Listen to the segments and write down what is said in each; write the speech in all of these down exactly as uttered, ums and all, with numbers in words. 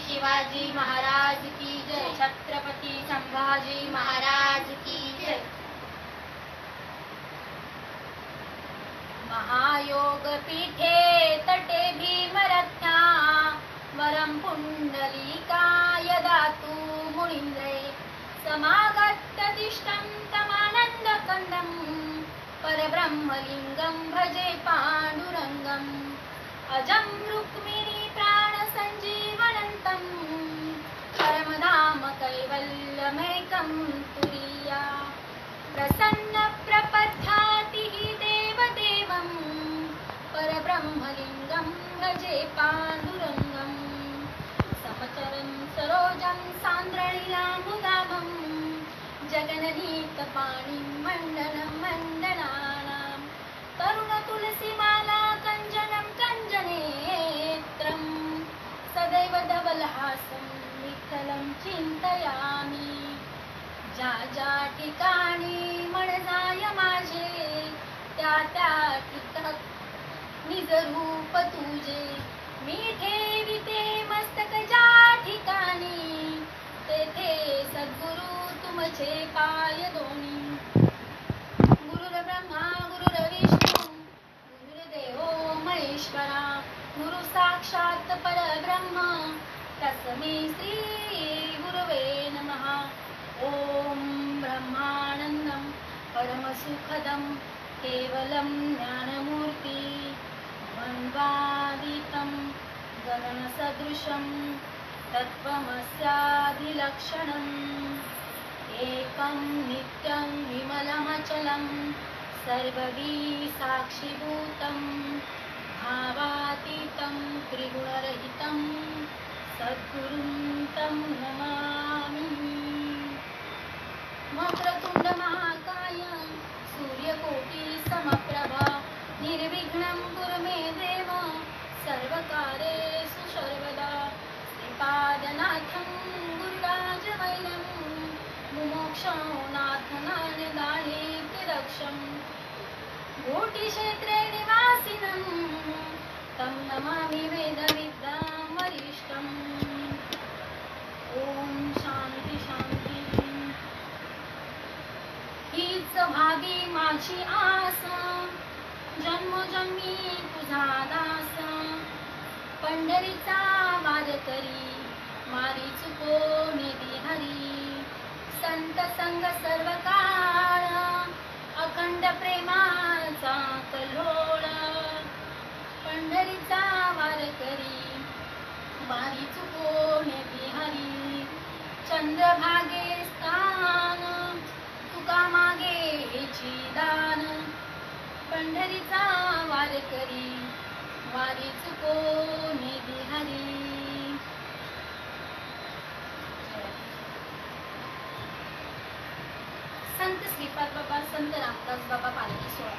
शिवाजी महाराज की जय, छत्रपती संभाजी महाराज की जय। महायोग पीठे तटे भीमरत्ना वरं पुंडलीकाय दातु मुनीन्द्रे समागतदिष्टं तमानन्दकन्दं परब्रह्मलिङ्गं भजे पाण्डुरङ्गम् अजं रुक्मिणी प्राणसञ्जीवनन्तं परमधाम कैवल्यमेकं तुरीया प्रसन्न प्रपद्याति देवदेवं परब्रह्मलिङ्गं भजे पाण्डुरङ्गम् समचरं सरोजं सान्द्रलीलामुदाभं जगन्नीतपाणिं मण्डनं मण्डनानां तरुणतुलसीमाला कञ्जनं कञ्जनेत्रं सदैव धवलहासं विठ्ठलं चिन्तयामि। ज्या ज्या ठिकाणी मन जाय माझे त्या त्या ठिकाणी निज रूप तुझे मी ठेविते मस्तक ज्या ठिकाणी तेथे सद्गुरु तुमचे पाय दोन्ही। गुरुर्ब्रह्मा गुरुर्विष्णू गुरुर्देवो महेश्वरा गुरु साक्षात परब्रह्म तस्मै श्री गुरवे नमः। ओम ब्रह्मानंदं परमसुखदं केवलं ज्ञानमूर्ति द्वन्द्वातीतं गगनसदृशं तत्त्वमस्यादिलक्षणम् एकं नित्यं विमलमचलं सर्ववी साक्षिभूतं भावातीतं त्रिगुणरहितं सद्गुरुं तं नमामि। वक्रतुंड महाकाय सूर्यकोटि समप्रभा निर्विघ्नं कुरु मे देव सर्वकार्येषु सर्वदा। श्रीपादनाथं गुरुराजवैनं मुमोक्षनाथनानिदानेतिरक्षं कोटिक्षेत्रे निवासिनं तं नमामि वेदविद्यां वरिष्ठम्। ओम शांती शांती। हीच भावी माझी आस जन्मोजन्मी तुझा दास पंढरीचा वारकरी मारी चुको निधी हरी संत संग सर्व काळ अखंड प्रेमाचा कल्लोळ पंढरीचा वारकरी मारी चुको निधी हरी चंद्रभागे स्थान तुका मागे हेची दान पंढरीचा वारकरी वारी चुको निधी हरी। संत श्रीपाद बाबा संत रामदास बाबा पालखी सोहळा।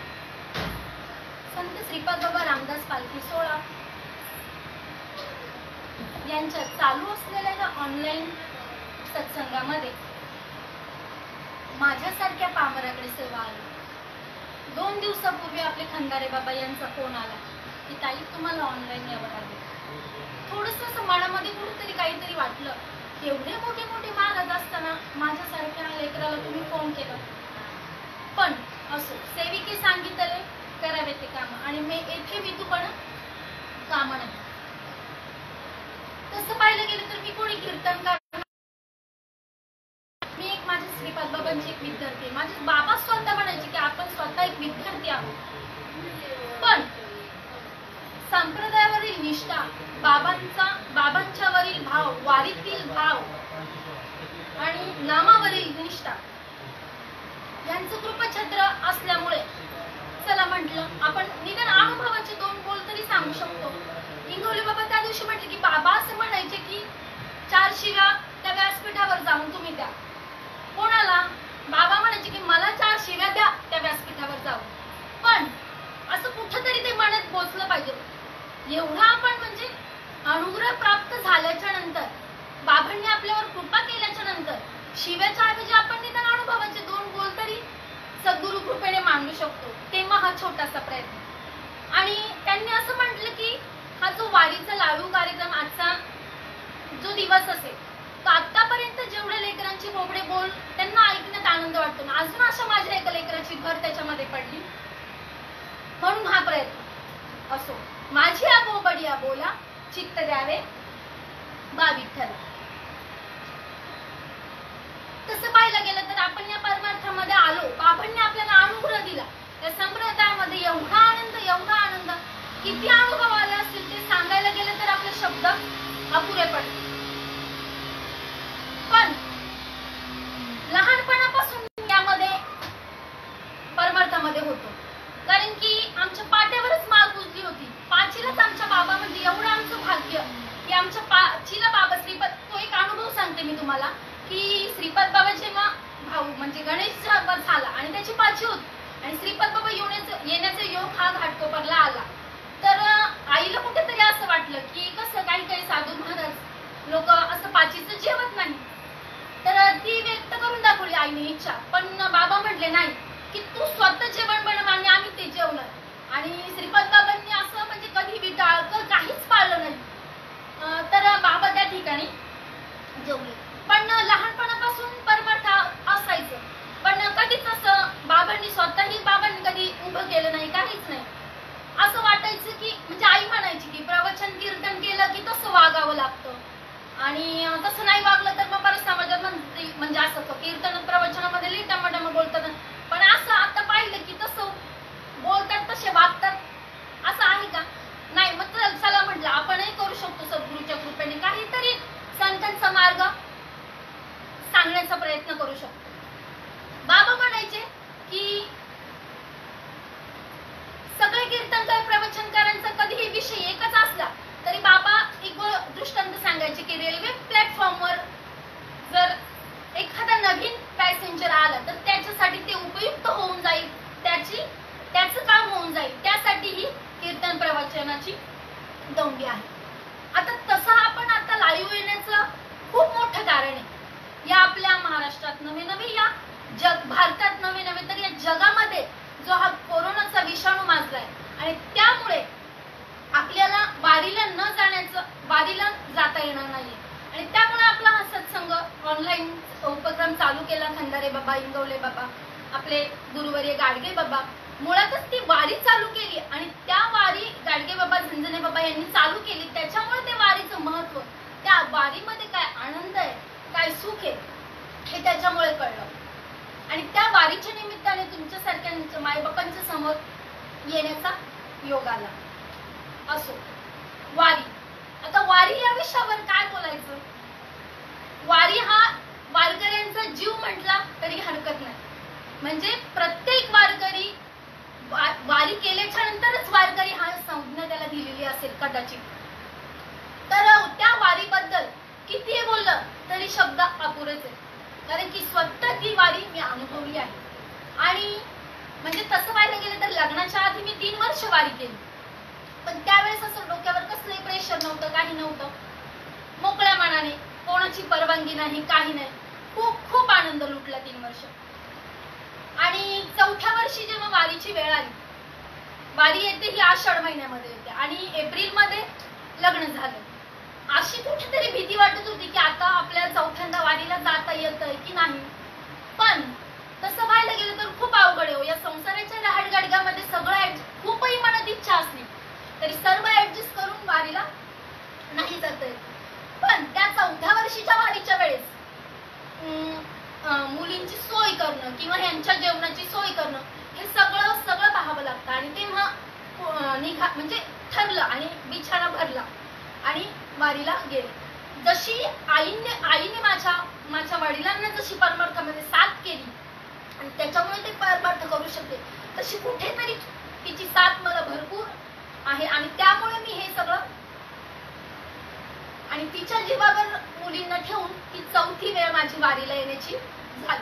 संत श्रीपाद बाबा रामदास पालखी सोहळा यांच्या चालू असलेल्या या ऑनलाईन सत्संगामध्ये माझ्यासारख्या पामराकडे सेवा आली। दोन दिवसापूर्वी आपले खंदारे बाबा यांचा फोन आला की ताई तुम्हाला ऑनलाईन यावं लागेल। थोडंसं मनामध्ये कुठेतरी काहीतरी वाटलं, एवढे मोठे मोठे महाराज असताना माझ्यासारख्या लेकराला तुम्ही फोन केला। पण असो, सेविके सांगितले करावे ते काम आणि मी येथे मी तू पण काम नाही। तसं पाहिलं गेलं तर मी कोणी कीर्तनकार, मी एक माझ्या श्रीपाद बाबांची एक विद्यार्थी, माझे बाबा स्वतः म्हणायचे की आपण स्वतः एक विद्यार्थी आहोत। पण संप्रदायावरील निष्ठा, बाबांचा बाबांच्यावरील भाव, वारीतील भाव आणि नामावरील निष्ठा यांचं कृपाछत्र असल्यामुळे चला म्हटलं आपण निदान अनुभवाचे दोन बोल तरी सांगू शकतो। इंगवले बाबा त्या दिवशी म्हटले की बाबा असं म्हणायचे की चार शिव्या त्या व्यासपीठावर जाऊन तुम्ही द्या। कोणाला? बाबा म्हणायचे की मला चार शिव्या द्या त्या व्यासपीठावर जाऊन। पण असं कुठेतरी ते मनात पोचलं पाहिजे। एवढा आपण म्हणजे अनुग्रह प्राप्त झाल्याच्या नंतर, बाबांनी आपल्यावर कृपा केल्याच्या नंतर शिव्याच्या ऐवजी आपण निदान अनुभवाचे दोन बोल तरी सद्गुरु कृपेने मांडू शकतो। तेव्हा हा छोटासा प्रयत्न। आणि त्यांनी असं म्हटलं की हा जो वारीचा लाडू कार्यक्रम आजचा जो दिवस असेल तर आतापर्यंत जेवढे लेकरांची बोबडे बोल त्यांना ऐकण्यात आनंद वाटतो ना, अजून अशा माझ्या एका लेकराची भर त्याच्यामध्ये पडली, म्हणून हा प्रयत्न असो. माझी आ बोबडिया बोला चित्त द्यावे बा विठ्ठल. तसं पाहायला गेलं तर आपण या परमार्थामध्ये आलो, बाबांनी आपल्याला अनुग्रह दिला. त्या संप्रदायामध्ये एवढा आनंद एवढा आनंद किती अनुभव आले असतील ते सांगायला गेलं तर आपले शब्द अपुरे पडतील. पण लहानपणापासून यामध्ये परमार्थामध्ये होतो, कारण की आमच्या पाट्यावरच माळ पुजली होती. पाचीलाच आमच्या बाबा म्हणजे एवढं आमचं भाग्य की आमच्या पाचीला बाबा श्रीपद. तो एक अनुभव सांगते मी तुम्हाला की श्रीपद बाबा जेव्हा भाऊ म्हणजे गणेश झाला आणि त्याची पाची होती आणि श्रीपद बाबा येण्याचं येण्याचा योग हा घाटकोपरला आला, तर आईला कुठेतरी असं वाटलं की कसं काही काही साधू महाराज लोक असं पाचीचं जेवत नाही, तर ती व्यक्त करून दाखवली आईने इच्छा. पण बाबा म्हटले नाही की तू स्वतः जेवण बनव आणि आम्ही ते जेवणार. आणि श्रीपद बाबांनी असं म्हणजे कधी विटाळ काहीच पाळलं नाही, तर बाबा त्या ठिकाणी जेवले. पण लहानपणापासून परमार्थ असायचं, पण कधीच असं बाबांनी स्वतःही बाबांनी कधी उभं केलं नाही, काहीच नाही. असं वाटायचं की म्हणजे आई म्हणायची की प्रवचन कीर्तन केलं की तसं वागावं लागतं आणि तसं नाही वागलं तर मग परत समाजात म्हणजे असं कीर्तन प्रवचनामध्ये लिहिता मॅडम बोलतात, पण असं आता पाहिलं की तसं बोलतात तसे वागतात असं आहे का? नाही. मग चला म्हटलं आपणही करू शकतो सद्गुरूच्या कृपेने काहीतरी संतांचा मार्ग सांगण्याचा प्रयत्न करू शकतो. बाबा म्हणायचे की सगळे कीर्तनकार प्रवचनकारांचा कधीही विषय एकच असला तरी बाबा एक दृष्टांत सांगायचे की रेल्वे प्लॅटफॉर्मवर जर एखादा नवीन पॅसेंजर आला तर त्याच्यासाठी ते उपयुक्त होऊन जाईल, त्याची त्याचं काम होऊन जाईल, त्यासाठी ही कीर्तन प्रवचनाची दौंडी आहे. आता तसं आपण आता लाईव्ह येण्याचं खूप मोठं कारण आहे. या आपल्या महाराष्ट्रात नवे नवे या जग भारतात नवे नवे तर या जगामध्ये जो हा कोरोनाचा विषाणू माजलाय आणि त्यामुळे आपल्याला वारीला न जाण्याचं वारीला जाता येणार नाहीये आणि त्यामुळे आपला हा सत्संग ऑनलाईन उपक्रम चालू केला. खंडारे बाबा, इंगवले बाबा, आपले गुरुवर्य गाडगे बाबा मुळातच ती वारी चालू केली आणि त्या वारी गाडगे बाबा, झंझने बाबा यांनी चालू केली. त्याच्यामुळे ते वारीचं महत्व, त्या वारीमध्ये काय आनंद आहे, काय सुख आहे हे त्याच्यामुळे कळलं आणि त्या वारीच्या निमित्ताने तुमच्यासारख्या मायबापांच्या समोर येण्याचा योग आला. असो वारी. आता वारी या विषयावर काय बोलायचं? वारी हा वारकऱ्यांचा जीव म्हटला तरी हरकत नाही. म्हणजे प्रत्येक वारकरी वारी केल्याच्या नंतरच वारकरी हा संज्ञा त्याला दिलेली असेल कदाचित. तर त्या वारीबद्दल किती बोललं तरी शब्द अपुरेच आहे, कारण की स्वतः ती वारी मी अनुभवली आहे. आणि म्हणजे तसं पाहायला गेलं तर लग्नाच्या आधी मी तीन वर्ष वारी केली, पण त्यावेळेस असं डोक्यावर कसलंही प्रेशर नव्हतं, काही नव्हतं. मोकळ्या मनाने, कोणाची परवानगी नाही, काही नाही. खूप खूप आनंद लुटला तीन वर्ष. आणि चौथ्या वर्षी जेव्हा वारीची वेळ आली, वारी येते ही आषाढ महिन्यामध्ये येते आणि एप्रिल मध्ये लग्न झालं. अशी कुठेतरी भीती वाटत होती की आता आपल्याला चौथ्यांदा वारीला जाता येतंय की नाही. पण तसं पाहायला गेलं तर खूप अवघड आहे. या संसाराच्या रहाटगाडग्यामध्ये सगळं खूपही मनात इच्छा असली तरी सर्व ऍडजस्ट करून वारीला नाही जाता येत. पण त्या चौथ्या वर्षीच्या वारीच्या वेळेस मुलींची सोय करणं किंवा ह्यांच्या जेवणाची सोय करणं हे सगळं सगळं पाहावं लागतं आणि तेव्हा निघा म्हणजे ठरलं आणि बिछाना भरला आणि वारीला गेले. जशी आईने आईने माझ्या माझ्या वडिलांना जशी परमार्थामध्ये साथ केली आणि त्याच्यामुळे ते परमार्थ करू शकते, तशी कुठेतरी तिची साथ मला भरपूर आहे आणि त्यामुळे मी हे सगळं आणि तिच्या जीवावर मुलींना ठेवून ती चौथी वेळ माझी वारीला येण्याची झाली.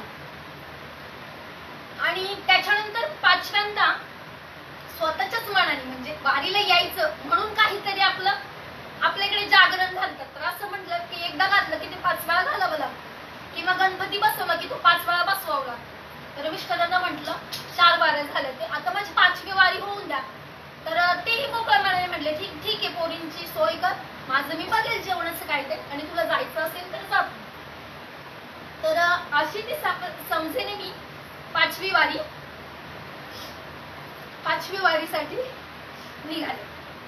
आणि त्याच्यानंतर पाचव्यांदा स्वतःच्याच मनाने म्हणजे वारीला यायचं म्हणून काहीतरी आपलं आपल्याकडे जागरण घालतात. तर असं म्हटलं की एकदा घातलं की ते पाच वेळा घालावं लागतं किंवा गणपती बसवला की तो पाच वेळा बसवावं लागतं. तर मिस्टरांना म्हटलं चार वाऱ्या झाल्या ते आता माझी पाचवी वारी होऊन द्या. तर तेही मोकळ्या मनाने म्हटले ठीक ठीक आहे, पोरींची सोय कर, माझं मी बघेल जेवणाचं काय ते, आणि तुला जायचं असेल तर जा. तर अशी ती समजेने मी पाचवी वारी पाचवी वारीसाठी निघाले.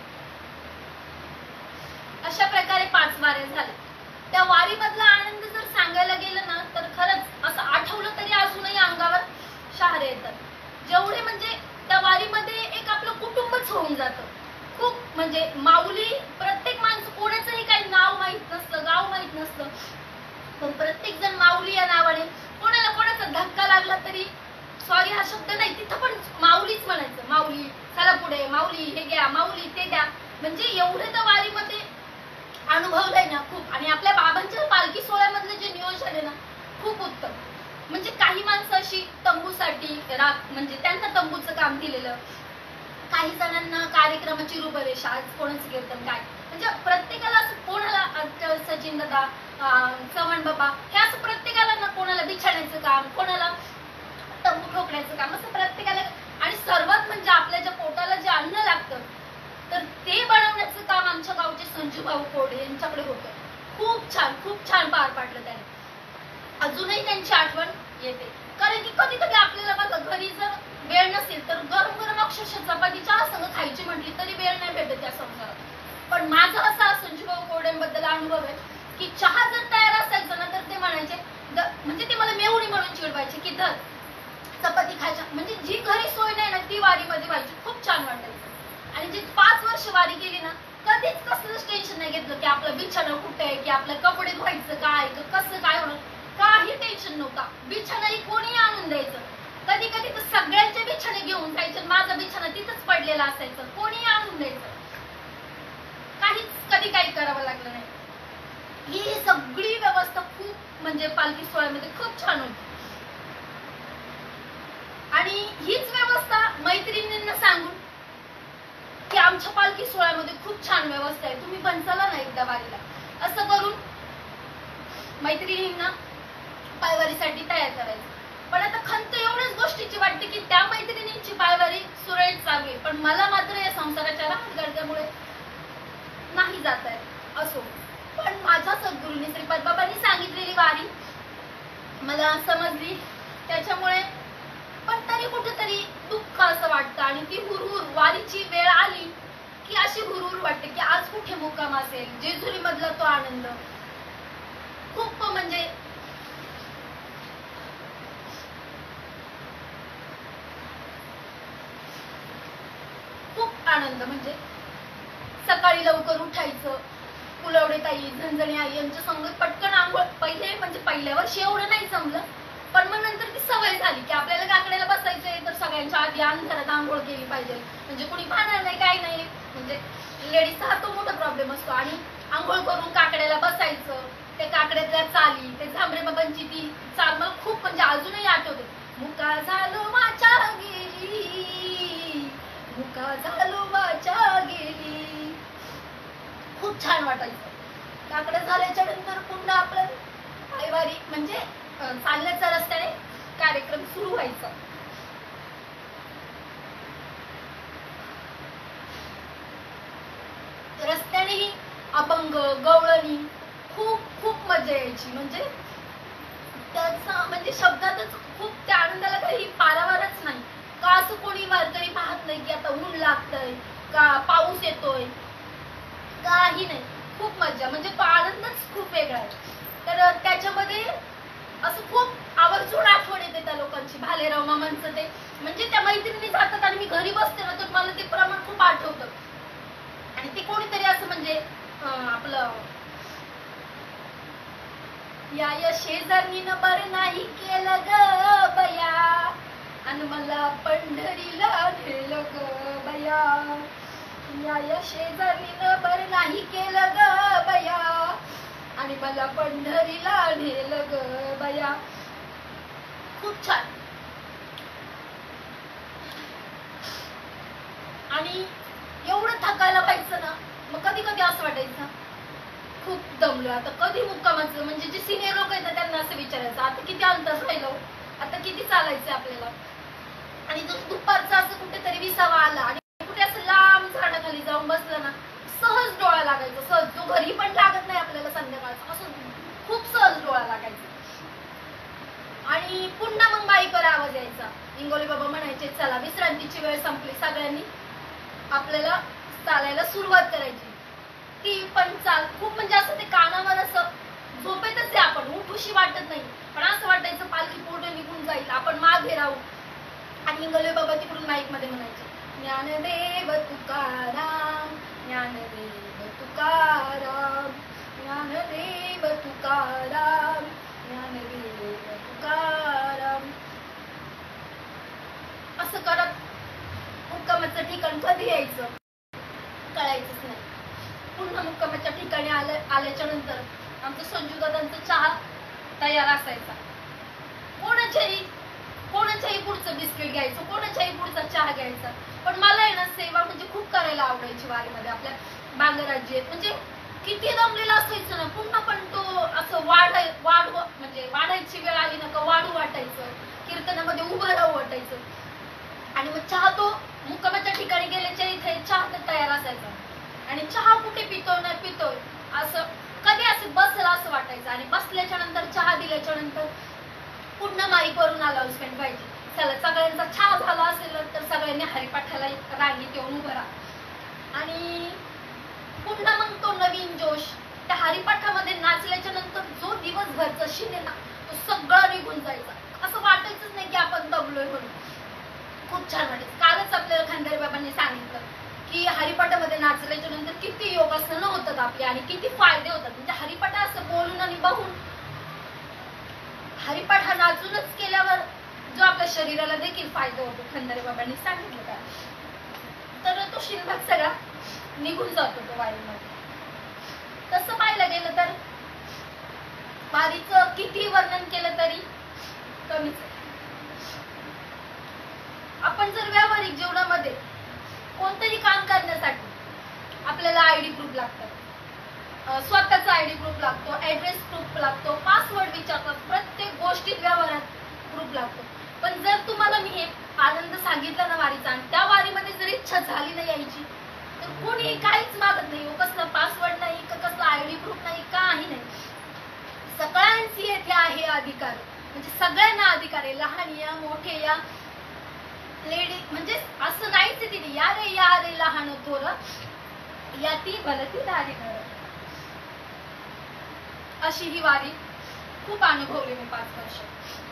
अशा प्रकारे पाच वाऱ्या झाल्या. त्या वारीमधला आनंद जर सांगायला गेलं ना तर खरंच असं आठवलं तरी अजूनही अंगावर शहारे येतात. जेवढे म्हणजे त्या वारीमध्ये एक आपलं कुटुंबच होऊन जातं. खूप म्हणजे माऊली, प्रत्येक माणसं, कोणाचंही काही नाव माहित नसतं, गाव माहित नसतं, पण प्रत्येक जण माऊली या नावाने, कोणाला कोणाचा धक्का लागला तरी सॉरी हा शब्द नाही, तिथं पण माऊलीच म्हणायचं. माऊली चला पुढे, माऊली हे घ्या, माऊली ते द्या. म्हणजे एवढे तर वारीमध्ये अनुभवलंय ना खूप. आणि आपल्या बाबांच्या पालखी सोहळ्यामधलं जे नियोजन आहे ना खूप उत्तम. म्हणजे काही माणसं अशी तंबूसाठी राख, म्हणजे त्यांना तंबूचं काम दिलेलं, काही जणांना कार्यक्रमाची रूपरेषा, आज कोणाचं कीर्तन काय, म्हणजे प्रत्येकाला असं, कोणाला सचिन दादा, चव्हाण बाबा, हे असं प्रत्येकाला ना, कोणाला बिछाण्याचं काम, कोणाला तंबू ठोकण्याचं काम, असं प्रत्येकाला. आणि सर्वात म्हणजे आपल्या ज्या पोटाला जे अन्न लागतं तर ते बनवण्याचं काम आमच्या गावचे संजू भाऊ कोडे यांच्याकडे होतं. खूप छान खूप छान पार पाडलं त्याने. अजूनही त्यांची आठवण येते. कारण की कधी कधी आपल्याला बघा घरी जर वेळ नसेल तर गरम गरम अक्षरशः चपाती चहा संग खायची म्हटली तरी वेळ नाही भेटत त्या संसारात. पण माझा असा संजू भाऊ कोडेंबद्दल अनुभव आहे की चहा जर तयार असायचा ना तर ते म्हणायचे, म्हणजे ते मला मेवणी म्हणून चिडवायचे की धर चपाती खायच्या. म्हणजे जी घरी सोय नाही ना ती वारीमध्ये व्हायची. खूप छान वाटायचं. आणि जी पाच वर्ष वारी केली ना कधीच कसलंच टेन्शन नाही घेतलं की आपलं बिछाणं कुठे आहे, की आपलं कपडे धुवायचं काय, कसं काय होणार, काही टेन्शन नव्हता. बिछाणाही कोणी आणून द्यायचं. कधी कधी तर सगळ्यांचे बिछाणे घेऊन जायचे, माझा बिछाणा तिथंच पडलेला असायचं, कोणी आणून द्यायचं. काहीच कधी काही करावं लागलं नाही. ही सगळी व्यवस्था खूप म्हणजे पालखी सोहळ्यामध्ये खूप छान होती. आणि हीच व्यवस्था मैत्रिणींना सांगून की आमच्या पालखी सोहळ्यामध्ये खूप छान व्यवस्था आहे, तुम्ही पण चला ना एकदा वारीला, असं करून मैत्रिणींना पायवारीसाठी तयार करायचं. पण आता खंत एवढ्याच गोष्टीची वाटते की त्या मैत्रिणींची पायवारी सुरळीत चालू आहे, पण मला मात्र या संसाराच्या राहत्यामुळे नाही जात आहे. असो, पण माझ्या सद्गुरूंनी श्रीपाद बाबांनी सांगितलेली वारी मला समजली, त्याच्यामुळे पण तरी कुठेतरी दुःख असं वाटतं. आणि ती हुरहुर, वारीची वेळ आली की अशी हुरहुर वाटते की आज कुठे मुक्काम असेल. जेजुरी मधला तो आनंद खूप म्हणजे खूप आनंद. म्हणजे सकाळी लवकर उठायचं, कुलवडे ताई, झणझणी आई यांच्या संगत पटकन आंघोळ. पहिले म्हणजे पहिल्या वर्षी एवढं नाही जमलं, पण मग नंतर ती सवय झाली की आपल्याला काकड्याला बसायचंय तर सगळ्यांच्या आधी अंधारात आंघोळ केली पाहिजे. म्हणजे कुणी पाहणार नाही काय नाही, म्हणजे लेडीजचा हा तो मोठा प्रॉब्लेम असतो. आणि आंघोळ करून काकड्याला बसायचं, त्या काकड्यातल्या चाली, ते झांबरे बाबांची ती चाल मला खूप म्हणजे अजूनही आठवते. मुका झालो वाचा गेली, मुका झालो वाचा गेली, खूप छान वाटायचं. काकड्या झाल्याच्या नंतर पुन्हा आपलं पायवारी म्हणजे चालण्याच्या रस्त्याने कार्यक्रम सुरू व्हायचा. रस्त्यानेही अभंग, गवळणी खूप खूप मजा यायची. म्हणजे त्याचा म्हणजे शब्दातच खूप त्या आनंदाला काही पारावारच नाही. का असं कोणी वारकरी पाहत नाही की आता ऊन लागतंय का पाऊस येतोय, काही नाही. खूप मजा, म्हणजे तो आनंदच खूप वेगळा आहे. तर त्याच्यामध्ये असं खूप आवर्जून आठवण येते त्या लोकांची. भालेराव मामांचं ते म्हणजे त्या मैत्रिणी जातात आणि मी घरी बसते ना तर मला ते प्रमाण खूप आठवतं. आणि ते कोणीतरी असं म्हणजे आपलं या या शेजारीनं बर नाही केलं ग बया आणि मला पंढरीला नेलं ग बया, या या शेजारीनं बर नाही केलं ग बया आणि मला पंढरीला नेलं ग बया. खूप छान. आणि एवढं थकायला व्हायचं ना, मग कधी कधी असं वाटायचं खूप दमलो, आता कधी मुक्कामाचं. म्हणजे जे सिनियर लोक आहेत ना त्यांना असं विचारायचं आता किती अंतर राहिलो, आता किती चालायचं आपल्याला. आणि जो दुपारचा असं कुठेतरी विसावा आला आणि कुठे असं लांब झाडाखाली जाऊन बसलं ना सहज डोळा लागायचा. सहज जो घरी सगळ्यांनी आपल्याला चालायला सुरुवात करायची. ती पण चाल खूप म्हणजे असं ते कानावर असं झोपेतच आहे आपण, उठूशी वाटत नाही, पण असं वाटायचं पालखी पुढे निघून जाईल, आपण मागे राहू. आणि इंगोले बाबा तिकडून माईक मध्ये म्हणायचे, ज्ञानदेव तुकाराम, ज्ञानदेव तुकाराम, ज्ञानदेव तुकाराम, ज्ञानदेव तुकाराम. असं करत मुक्कामाचं ठिकाण कधी यायचं कळायचंच नाही. पुन्हा मुक्कामाच्या ठिकाणी आल्या आल्याच्या नंतर आमचं संजू दादांचा चहा तयार असायचा. कोणाच्याही कोणाच्याही पुढचं बिस्किट घ्यायचं, कोणाच्याही पुढचा चहा घ्यायचा. पण मला आहे ना सेवा म्हणजे खूप करायला आवडायची वारीमध्ये. आपल्या बांगराजी म्हणजे किती दमलेला असायचं ना, पुन्हा पण तो असं वाढाय वाढ म्हणजे वाढायची वेळ आली ना का वाढू वाटायचं, कीर्तनामध्ये उभं राहू वाटायचं. आणि मग चहा तो मुक्कामाच्या ठिकाणी गेल्याच्या इथे चहा तर तयार असायचा. आणि चहा कुठे पितोय ना पितोय असं कधी असं बसला असं वाटायचं. आणि बसल्याच्या नंतर चहा दिल्याच्या नंतर पुन्हा माईकवरून अनाउन्समेंट पाहिजे, चला सगळ्यांचा चहा झाला असेल तर सगळ्यांनी हरिपाठाला रांगेत येऊन उभं राहा. आणि पुन्हा मग तो नवीन जोश त्या हरिपाठामध्ये नाचल्याच्या नंतर जो दिवसभरचा शिने ना तो सगळा निघून जायचा. असं वाटायचंच नाही की आपण दमलोय म्हणून. खूप छान वाटायचं. कालच आपल्याला खंडारी बाबांनी सांगितलं की हरिपाठामध्ये नाचल्याच्या नंतर किती योगासनं होतात आपली आणि किती फायदे होतात. म्हणजे हरिपाठ असं बोलून आणि बघून, हरिपाठ हा नाचूनच केल्यावर जो आपल्या शरीराला देखील फायदा होतो, खंडारी बाबांनी सांगितलं का. तर तो शिनभाग सगळा निघून जातो तो वारीमध्ये. तसं पाहायला गेलं तर वारीचं किती वर्णन केलं तरी कमीच आहे. आपण जर व्यावहारिक जीवनामध्ये कोणतंही काम करण्यासाठी आपल्याला आयडी प्रूफ लागतात, स्वतःचा आयडी प्रूफ लागतो, ऍड्रेस प्रूफ लागतो, पासवर्ड विचारतात, प्रत्येक गोष्टीत व्यवहारात प्रूफ लागतो. पण जर तुम्हाला मी हे आनंद सांगितला ना वारीचा, आणि त्या वारीमध्ये जर इच्छा झाली नाही यायची तर कोणी काहीच मागत नाही. कसला पासवर्ड नाही, कसला आयडी प्रूफ नाही, काही नाही. सगळ्यांची येथे आहे अधिकार, म्हणजे सगळ्यांना अधिकार आहे, लहान या मोठे या लेडी, म्हणजे असं नाहीच तिथे या रे या रे लहान थोर या ती भलती दारी घर. अशी ही वारी खूप अनुभवली मी पाच वर्ष.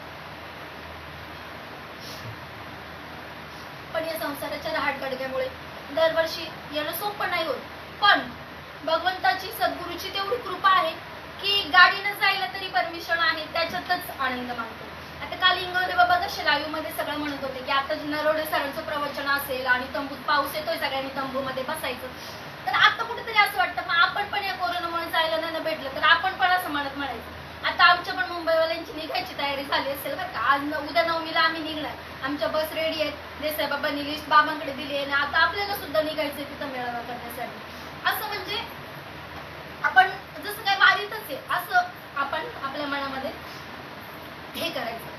पण या संसाराच्या रहाटगडग्यामुळे दरवर्षी येणं सोपं नाही होत. पण भगवंताची सद्गुरूची तेवढी कृपा आहे की गाडीनं जायला तरी परमिशन आहे, त्याच्यातच आनंद मानतो. आता काल इंगवले बाबा कसे लाईव्ह मध्ये सगळं म्हणत होते की आता नरोडे सरांचं प्रवचन असेल आणि तंबूत पाऊस येतोय, सगळ्यांनी तंबू मध्ये बसायचं. तर आता कुठेतरी असं वाटतं मग आपण पण या कोरोनामुळे जायला नाही भेटलं तर आपण पण असं म्हणत म्हणायचं. आता आमच्या पण मुंबईवाल्यांची निघायची तयारी झाली असेल बरं का. आज उद्या नवमीला आम्ही निघणार, आमच्या बस रेडी आहेत, देसाई बाबांनी लिस्ट बाबांकडे दिली आहे. आता आपल्याला सुद्धा निघायचंय तिथं मेळावा करण्यासाठी. असं म्हणजे आपण जसं काय वारीतच आहे असं आपण आपल्या मनामध्ये हे करायचं.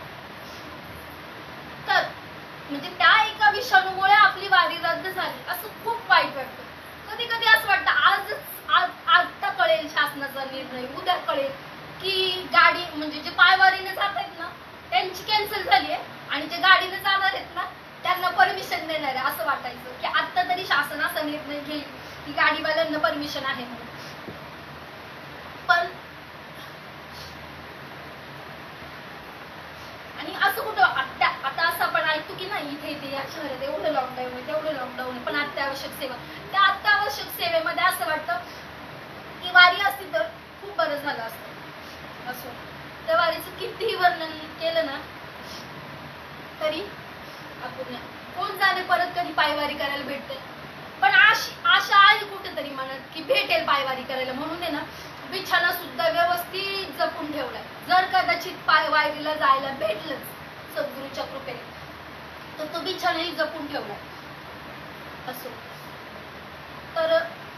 तर म्हणजे त्या एका विषाणूमुळे आपली वारी रद्द झाली असं खूप वाईट वाटतं. कधी कधी असं वाटतं आजच आज आता कळेल शासनाचा निर्णय, उद्या कळेल की गाडी म्हणजे जे पायवारीने जात आहेत ना त्यांची कॅन्सल झाली आहे आणि जे गाडीने जाणार आहेत ना त्यांना परमिशन देणार आहे. असं वाटायचं की आता तरी शासन असा निर्णय घेईल की गाडीवाल्यांना परमिशन आहे म्हणून. पण आणि असं कुठं आता आता असं आपण ऐकतो की नाही इथे इथे या शहरात एवढं लॉकडाऊन आहे तेवढं लॉकडाऊन आहे, पण अत्यावश्यक सेवा, त्या अत्यावश्यक सेवेमध्ये असं वाटतं की वारी असती तर खूप बरं झालं असतं. असं त्या वारीचं कितीही वर्णन केलं ना तरी आपण कोण जाणे परत कधी पायवारी करायला भेटते. पण आशा आहे कुठेतरी मनात की भेटेल पायवारी करायला, म्हणून आहे ना बिछाना सुद्धा व्यवस्थित जपून ठेवलाय. जर कदाचित पायवारीला जायला भेटलंच सद्गुरूच्या कृपेने तर तो बिछानाही जपून ठेवलाय. असो तर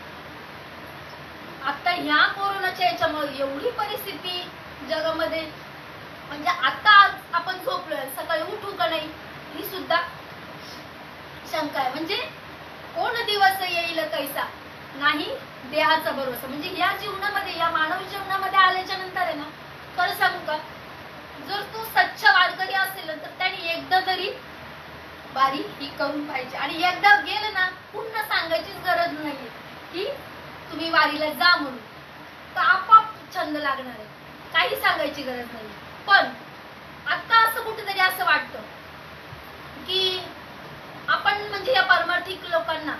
आता ह्या कोरोनाच्या याच्यामुळे एवढी परिस्थिती जगामध्ये, म्हणजे आता आपण झोपलोय सकाळी उठू का नाही ही सुद्धा शंका आहे. म्हणजे कोण दिवस येईल कैसा नाही देहाचा भरोसा. म्हणजे या जीवनामध्ये या मानव जीवनामध्ये आल्याच्या नंतर आहे ना खरं सांगू का, जर तू सच्चा वारकरी असेल तर त्याने एकदा तरी वारी ही करून पाहिजे. आणि एकदा गेलं ना पुन्हा सांगायचीच गरज नाहीये की तुम्ही वारीला जा म्हणून, तर आपोआप छंद लागणार आहे, काही सांगायची गरज नाही. पण आता असं कुठेतरी असं वाटतं की आपण म्हणजे या पारमार्थिक लोकांना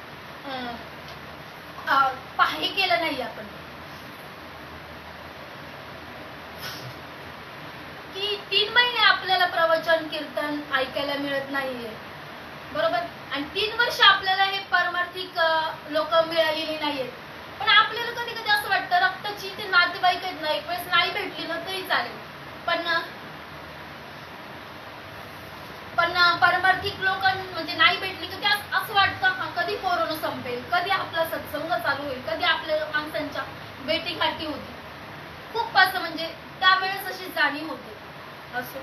हे केलं नाही आपण, की तीन महिने आपल्याला प्रवचन कीर्तन ऐकायला मिळत नाहीये, बरोबर. आणि तीन वर्ष आपल्याला हे पारमार्थिक लोक मिळालेली नाहीयेत. पण आपल्याला कधी कधी असं वाटतं रक्ताची ते नातेवाईक आहेत ना, एक वेळेस नाही भेटली ना तरी चालेल, पण पण पारमार्थिक लोक म्हणजे नाही भेटली की असं वाटतं हा कधी कोरोना संपेल, कधी आपला सत्संग चालू होईल, कधी आपल्या माणसांच्या भेटीगाठी होती. खूप असं म्हणजे त्यावेळेस अशी जाणीव होते. असं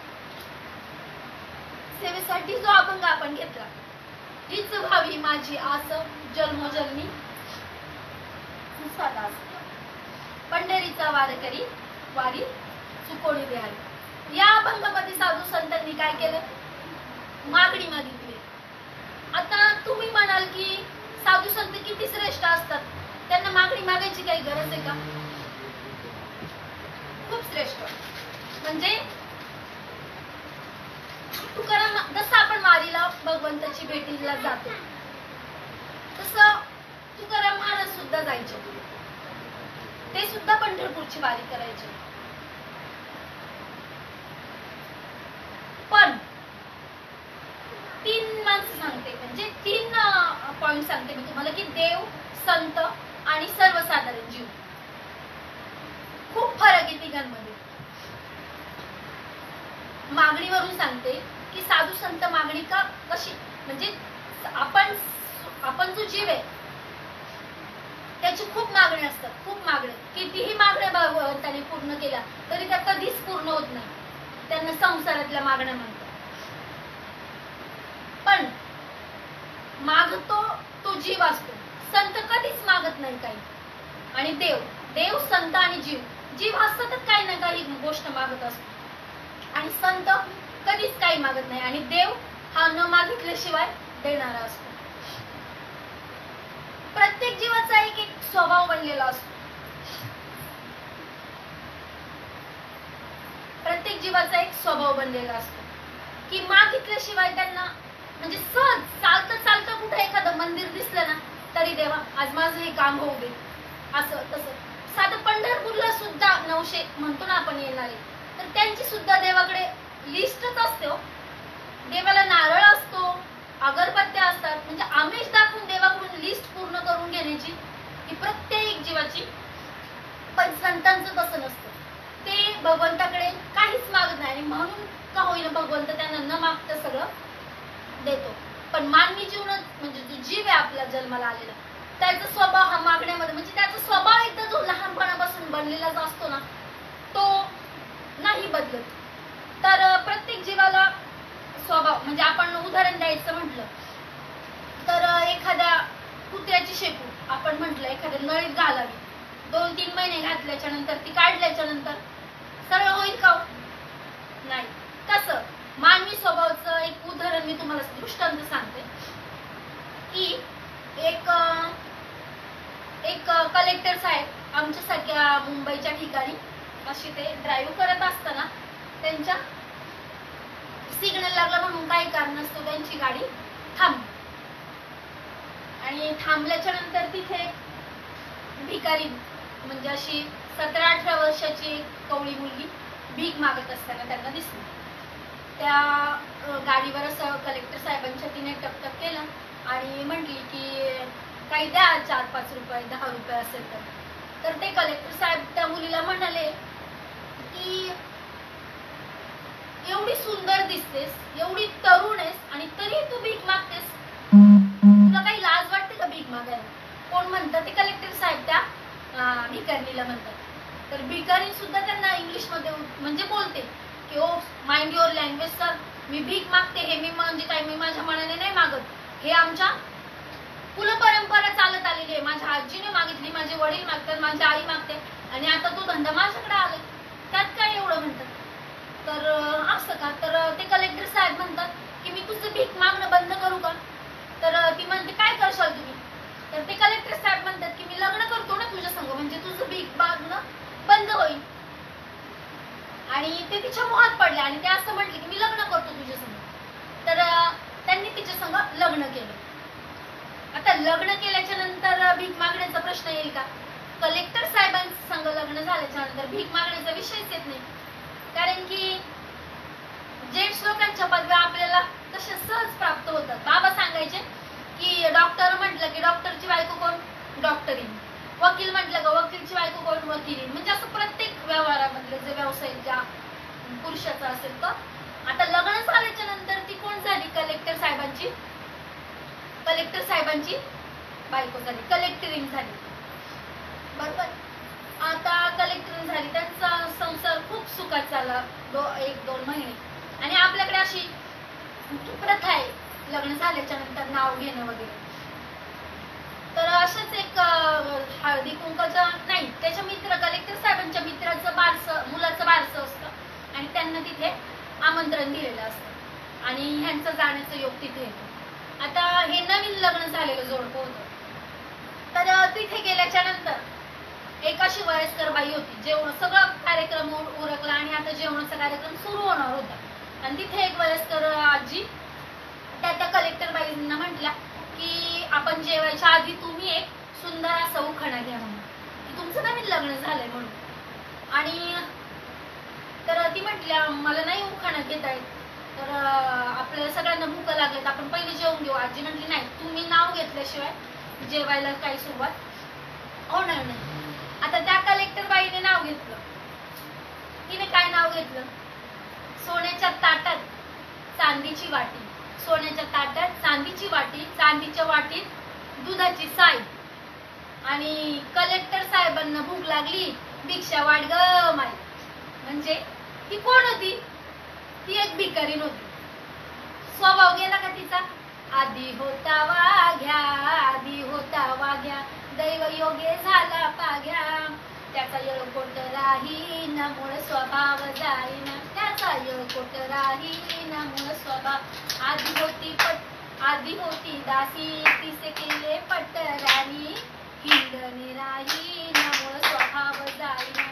सेवेसाठी जो अभंग आपण घेतला, हीच व्हावी माझी आस जन्मोजन्मी दास, पंढरीचा वारकरी वारी चुकोडी द्यावी. या अभंगामध्ये साधू संतांनी काय केलं, मागणी मागितली. आता तुम्ही म्हणाल की साधू संत किती श्रेष्ठ असतात, त्यांना मागणी मागायची काही गरज आहे का? खूप श्रेष्ठ. म्हणजे तुकाराम, जसं आपण वारीला भगवंताची भेटीला जातो तसं तुकाराम महाराज सुद्धा जायचे, ते सुद्धा पंढरपूरची वारी करायचे. पण तीन माणसं सांगते, म्हणजे तीन पॉइंट सांगते मी तुम्हाला की देव, संत आणि सर्वसाधारण जीव. खूप फरक आहे तिघांमध्ये. मागणीवरून सांगते की साधू संत मागणी का कशी, म्हणजे आपण आपण जो जीव आहे त्याची खूप मागणी असतात, खूप मागणी. कितीही मागण्या भगवंताने पूर्ण केल्या तरी त्या कधीच पूर्ण होत नाही, त्यांना संसारातल्या मागण्या म्हणतात. पण मागतो तो जीव असतो, संत कधीच मागत नाही काही. आणि देव देव संत आणि जीव जीव हा सतत काही ना काही गोष्ट मागत असतो, आणि संत कधीच काही मागत नाही, आणि देव हा न मागितल्याशिवाय देणारा असतो. प्रत्येक जीवाचा एक एक स्वभाव बनलेला असतो. प्रत्येक जीवाचा एक स्वभाव बनलेला असतो की मागितल्याशिवाय त्यांना, म्हणजे सहज चालतं चालतं कुठे एखादं मंदिर दिसलं ना तरी देवा आज माझं हे काम होऊ दे, असं तसं. साधं पंढरपूरला सुद्धा नऊशे म्हणतो ना आपण येणारे, तर त्यांची सुद्धा देवाकडे लिस्टच असते. देवाला नारळ असतो, अगरबत्त्या असतात, म्हणजे आमिष दाखवून देवाकडून लिस्ट पूर्ण करून घेण्याची ही प्रत्येक जीवाची. पण संतांचं तसं नसतं, ते भगवंताकडे काहीच मागत नाही, आणि म्हणून का होईना भगवंत त्यांना न मागता सगळं देतो. पण मानवी जीवनात म्हणजे जो जीव आहे आपला जन्माला आलेला, त्याचा स्वभाव हा मागण्यामध्ये, म्हणजे त्याचा स्वभाव एकदा जो लहानपणापासून बनलेलाच असतो ना तो नाही बदलत. तर प्रत्येक जीवाला स्वभाव, म्हणजे आपण उदाहरण द्यायचं म्हटलं तर एखाद्या कुत्र्याची शेपू आपण म्हटलं एखाद्या नळीत घालावी, दोन तीन महिने घातल्याच्या नंतर ती काढल्याच्या नंतर सरळ होईल का? नाही. तसं मानवी स्वभावाचं एक उदाहरण मी तुम्हाला दृष्टांत सांगते की एक एक कलेक्टर साहेब आमच्यासारख्या मुंबईच्या ठिकाणी अशी ते ड्राईव्ह करत असताना त्यांच्या सिग्नल लागला म्हणून काही कारण नसतो त्यांची गाडी थांबली, आणि थांबल्याच्या नंतर तिथे भिकारी म्हणजे अशी सतरा अठरा वर्षाची कवळी मुलगी भीक मागत असताना त्यांना दिसली. त्या गाडीवर असं कलेक्टर साहेबांच्या तिने टकटक केलं आणि म्हटली की काही द्या चार पाच रुपये दहा रुपये असेल तर. तर ते कलेक्टर साहेब त्या मुलीला म्हणाले की एवढी सुंदर दिसतेस, एवढी तरुण आहेस, आणि तरी तू भीक मागतेस, तुला काही लाज वाटते का भीक मागायला? कोण म्हणतात? ते कलेक्टर साहेब त्या भिकारीला म्हणतात. तर भिकारी सुद्धा त्यांना इंग्लिश मध्ये म्हणजे बोलते की oh mind your language sir, मी भीक मागते हे मी म्हणजे काय मी माझ्या मनाने नाही मागत, हे आमच्या कुलपरंपरा चालत आलेली आहे, माझ्या आजीने मागितली, माझे वडील मागतात, माझी आई मागते, आणि आता तो धंदा माझ्याकडे आलाय, त्यात काय एवढं म्हणतात. तर असं का? तर ते कलेक्टर साहेब म्हणतात की मी तुझं भीक मागणं बंद करू का? तर ती म्हणते काय करशाल तुम्ही? तर ते कलेक्टर साहेब म्हणतात की मी लग्न करतो ना तुझ्या संग, म्हणजे तुझं भीक मागणं बंद होईल. आणि ते तिच्या मोहात पडले आणि ते असं म्हटले की मी लग्न करतो तुझ्या संग. तर त्यांनी तिच्या संग लग्न केलं. आता लग्न केल्याच्या नंतर भीक मागण्याचा प्रश्न येईल का? कलेक्टर साहेबांच्या संग लग्न झाल्याच्या नंतर भीक मागण्याचा विषयच येत नाही, कारण की जेंट्स लोकांच्या पदव्या आपल्याला तशा सहज प्राप्त होतात. बाबा सांगायचे की डॉक्टर म्हटलं की डॉक्टरची बायको कोण? डॉक्टरीन. वकील म्हटलं का वकीलची बायको कोण? वकिलीन. म्हणजे असं प्रत्येक व्यवहारामधले जे व्यवसाय ज्या पुरुषाचा असेल तर. आता लग्न झाल्याच्या नंतर ती कोण झाली? कलेक्टर साहेबांची कलेक्टर साहेबांची बायको झाली, कलेक्टरीन झाली. बरोबर. आता कलेक्टरीन झाली, त्यांचा संसार खूप सुखात चालला दो एक दोन महिने. आणि आपल्याकडे अशी प्रथा आहे लग्न झाल्याच्या नंतर नाव घेणं वगैरे. तर अशाच एक हळदी कुंकाचा नाही, त्याच्या मित्र कलेक्टर साहेबांच्या मित्राचं बारसं, मुलाचं बारसं असतं आणि त्यांना तिथे आमंत्रण दिलेलं असतं आणि ह्यांचं जाण्याचं योग तिथे येतो. आता हे नवीन लग्न झालेलं जोडपं होतं. तर तिथे गेल्याच्या नंतर एक अशी वयस्कर बाई होती, जेवण सगळं कार्यक्रम उरकला आणि आता जेवणाचा कार्यक्रम सुरू होणार होता. आणि तिथे एक वयस्कर आजी त्या त्या कलेक्टर बाईंना म्हटल्या की आपण जेवायच्या आधी तुम्ही एक सुंदर असा उखाणा घ्या म्हणून, की तुमचं नवीन लग्न झालंय म्हणून. आणि तर ती म्हटल्या मला नाही उखाणा घेता येत, तर आपल्याला सगळ्यांना भूक लागेल, आपण पहिले जेवून घेऊ. आजी म्हटली नाही, तुम्ही नाव घेतल्याशिवाय जेवायला काही सुरुवात होणार नाही. आता त्या कलेक्टर बाईने नाव घेतलं. तिने काय नाव घेतलं? सोन्याच्या ताटात चांदीची वाटी, सोन्याच्या ताटात चांदीची वाटी, चांदीच्या वाटीत दुधाची साय. आणि कलेक्टर साहेबांना भूक लागली, भिक्षा वाढ ग माई. म्हणजे ती कोण होती? ती एक भिकारीण होती. स्वभाव गेला का तिचा? आधी होता वाघ्या, आधी होता वाघ्या, दैव योगे झाला पाघ्या, त्याचा येळकोट राहीन मूळ स्वभाव जाईन, त्याचा येळकोट राहीन मूळ स्वभाव. आधी होती पट आधी होती दासी, तिसे केले पटराणी, हिंडणे राहीन मूळ स्वभाव जाईन.